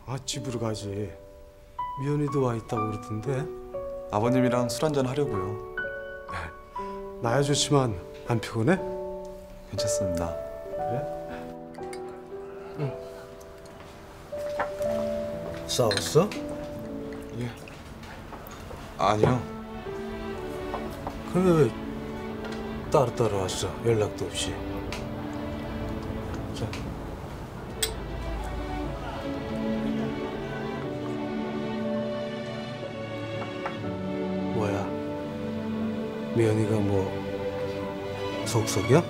아, 집으로 가지. 미연이도 와 있다고 그러던데. 아버님이랑 술 한잔 하려고요. 나야 좋지만 안 피곤해? 괜찮습니다. 그래? 응. 싸웠어? 예. 아니요. 근데 왜 따로 왔어? 연락도 없이. 자. 뭐야? 미연이가 뭐 속속이야?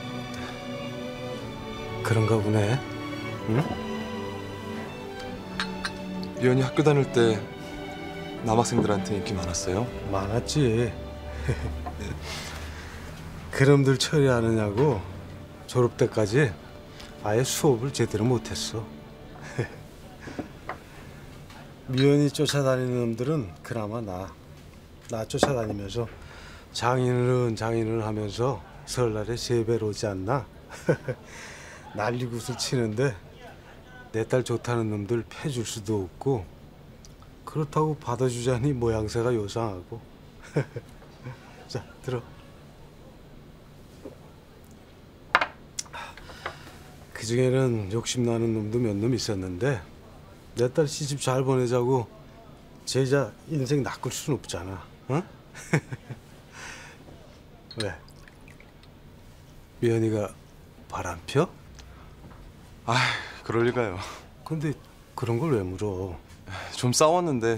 그런가 보네. 응? 미연이 학교 다닐 때 남학생들한테 인기 많았어요? 많았지. 그놈들 처리하느냐고 졸업 때까지 아예 수업을 제대로 못했어. 미연이 쫓아다니는 놈들은 그나마 나 쫓아다니면서 장인을 하면서 설날에 세배로 오지 않나? 난리굿을 치는데 내 딸 좋다는 놈들 패줄 수도 없고 그렇다고 받아주자니 모양새가 요상하고. 자, 들어. 그중에는 욕심나는 놈도 몇 놈 있었는데 내 딸 시집 잘 보내자고 제자 인생 낚을 순 없잖아. 어? 왜? 미연이가 바람 펴? 아, 그럴 리가요. 근데 그런 걸 왜 물어? 좀 싸웠는데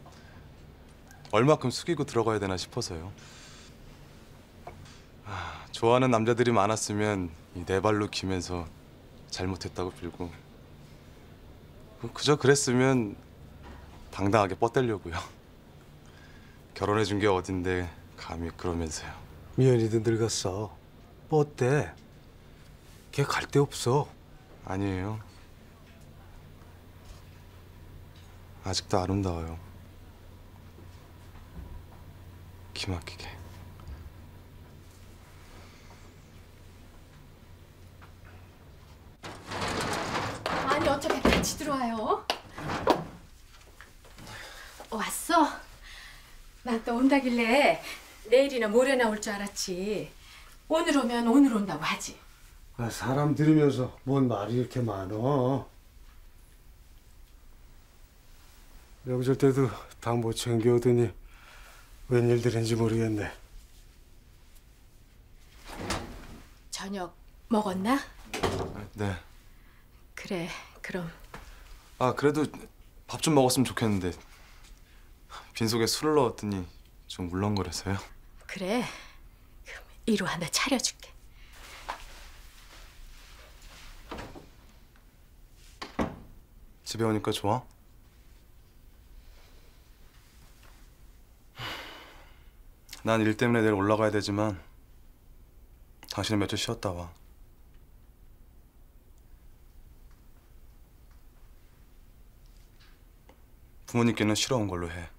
얼마큼 숙이고 들어가야 되나 싶어서요. 좋아하는 남자들이 많았으면 이 네 발로 기면서 잘못했다고 빌고 그저 그랬으면 당당하게 뻗대려고요. 결혼해준 게 어딘데 감히 그러면서요. 미연이도 늙었어. 뻗대. 걔 갈 데 없어. 아니에요. 아직도 아름다워요. 기막히게. 아니 어떻게 같이 들어와요? 왔어? 난 또 온다길래 내일이나 모레나 올 줄 알았지. 오늘 오면 오늘 온다고 하지. 아, 사람 들으면서 뭔 말이 이렇게 많어. 명절 때도 다 못 챙겨오더니 웬일들인지 모르겠네. 저녁 먹었나? 네. 그래, 그럼. 그래도 밥 좀 먹었으면 좋겠는데 빈속에 술을 넣었더니 좀 울렁거려서요. 그래, 그럼 이로 하나 차려줄게. 집에 오니까 좋아? 난 일 때문에 내일 올라가야 되지만 당신은 며칠 쉬었다 와. 부모님께는 쉬러 온 걸로 해.